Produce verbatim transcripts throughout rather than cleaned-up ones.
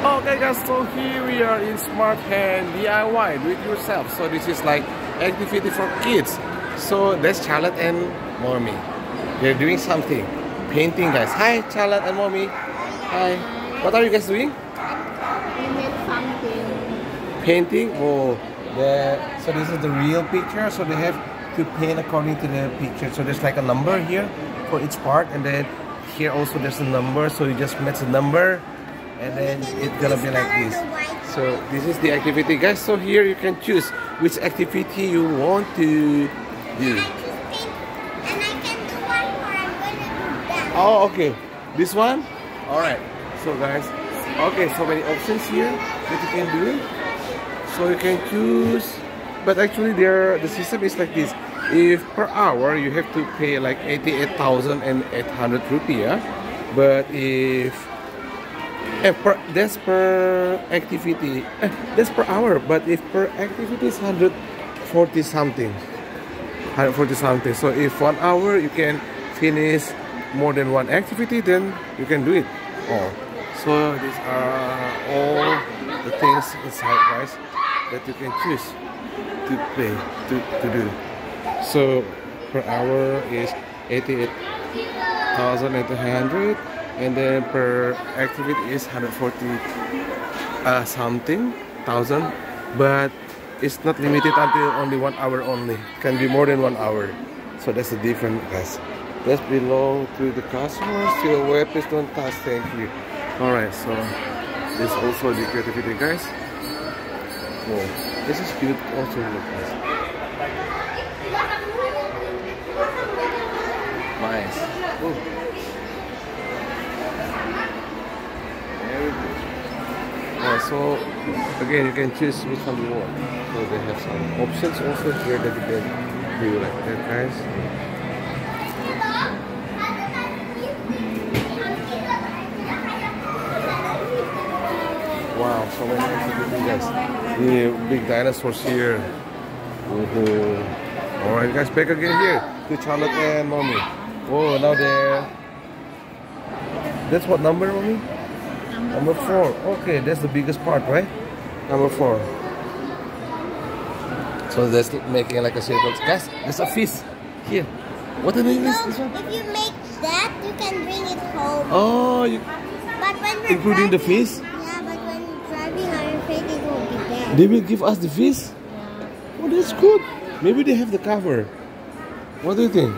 Okay guys, so here we are in Smart Hand D I Y, do it yourself. So this is like activity for kids. So that's Charlotte and Mommy. They're doing something. Painting guys. Hi Charlotte and Mommy. Hi. What are you guys doing? We made something. Painting? Oh, the, so this is the real picture. So they have to paint according to the picture. So there's like a number here for each part, and then here also there's a number. So you just match the number, and then it's gonna be like this. So this is the activity guys. So here you can choose which activity you want to do. And I can do one more. I'm going to do that. Oh, okay. This one? Alright. So guys, okay, so many options here that you can do. So you can choose, but actually there the system is like this. If per hour you have to pay like eighty-eight thousand eight hundred rupiah, but if eh, per, that's per activity, eh, that's per hour, but if per activity is one hundred forty something, one hundred forty something. So if one hour you can finish more than one activity, then you can do it all. So these are all the things inside guys that you can choose to play, to, to do. So per hour is eighty-eight thousand eight hundred, and then per activity is one hundred forty uh, something thousand, but it's not limited until only one hour only. It can be more than one hour. So that's the difference guys. That belong to the customer. Still web, please don't touch, thank you. Alright, so this is also the creativity guys. Oh, this is cute also look guys. Nice. Oh. Very good. Oh, so again you can choose which one you want. So they have some options also here that you can do like that guys. Wow, so many activities guys. The big dinosaurs here. Oh. Alright guys, back again here to Charlotte and Mommy. Oh, now they're... That's what number, Mommy? Number, number four. four. Okay, that's the biggest part, right? Number four. So that's making like a circle. Guys, there's a fish here. What the name is this one? If you make that, you can bring it home. Oh, you... But when we're including driving, the fish? Yeah, but when we're driving, I'm afraid it will be dead. They will give us the fish? Yeah. Oh, that's good. Maybe they have the cover. What do you think?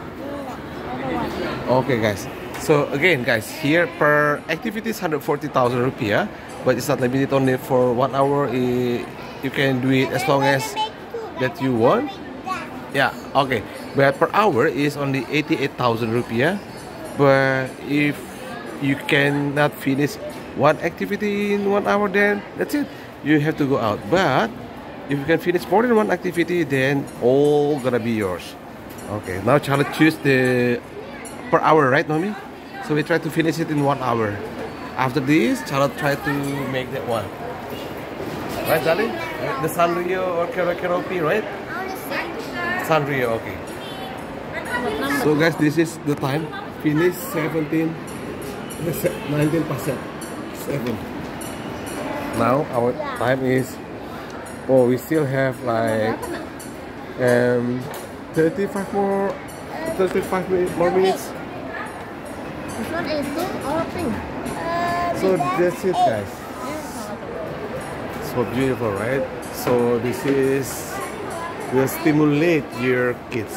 Okay, guys. So again, guys, here per activity is one hundred forty thousand rupiah, but it's not limited only for one hour. You can do it as long as that you want. Yeah, okay. But per hour is only eighty-eight thousand rupiah. But if you cannot finish one activity in one hour, then that's it. You have to go out. But if you can finish more than one activity, then all gonna be yours. Okay, now Charlotte choose the per hour, right, Mommy? So we try to finish it in one hour. After this, Charlotte try to make that one. Right, darling? The Sanrio or Keropi, right? Sanrio, okay. So guys, this is the time. Finish seventeen, nineteen percent. seven. Now our time is, oh, we still have like um, thirty-five more, thirty-five more minutes. This one is two or pink? So that's it guys. So beautiful, right? So this is will stimulate your kids.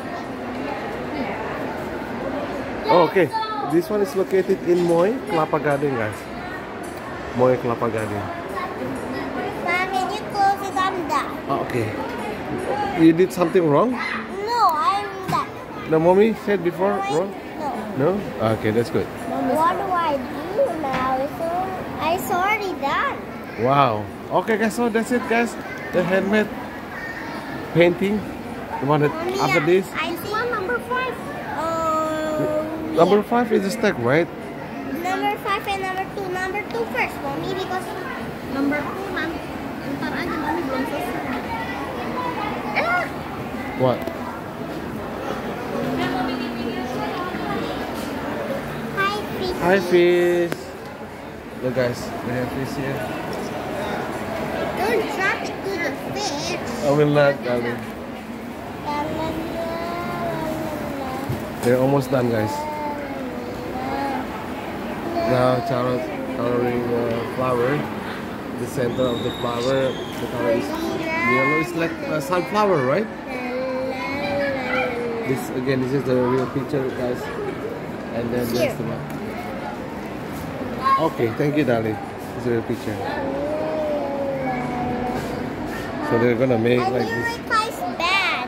Oh, okay, this one is located in Moy Kelapa Gading guys. Moy Kelapa Gading. Mommy, you close it, I'm done. Oh, okay. You did something wrong? No, I'm done. The Mommy said before wrong? No. No? Okay, that's good. What do I do now? It's, all, it's already done. Wow. Okay guys, so that's it guys. The handmade painting. The one that Mommy, after yeah, this. I see one number five. Um, Number yeah. five is a stack, right? Number five and number two. Number two first, Mommy, because number two nanti ntar aja Mommy belum selesai. Eh. What? Hi, fish. Hi fish. Look guys, we have fish here. Don't drop it to the fish. I will not, darling. They're almost done, guys. Now Charlotte coloring the flower. The center of the flower, the color is yellow. It's like a sunflower, right? This again, this is the real picture, guys. And then Here. that's the one. Okay, thank you, darling. This is the real picture. So they're gonna make I like knew this. it tastes bad.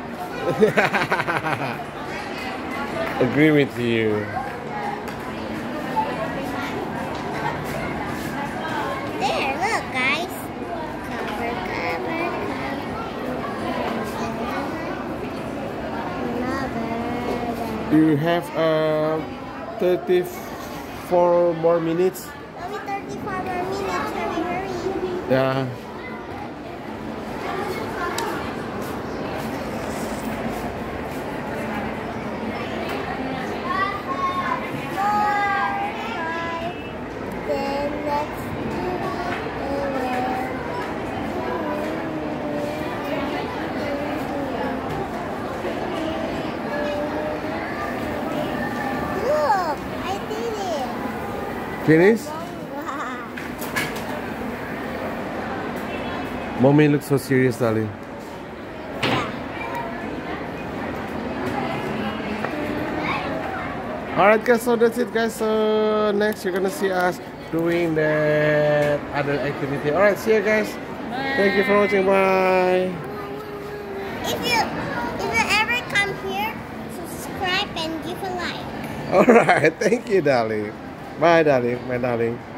Agree with you. There, look, guys. Cover, cover, cover. You have uh thirty-four more minutes. Only thirty-four more minutes. Hurry, hurry. Yeah. Then let's look, I did it. Finish? Wow. Mommy looks so serious, darling. Alright guys, so that's it guys. So next you're gonna see us doing that other activity. Alright, see you guys. Thank you for watching. Bye. If you if you ever come here, subscribe and give a like. Alright, thank you, darling. Bye, darling. My darling.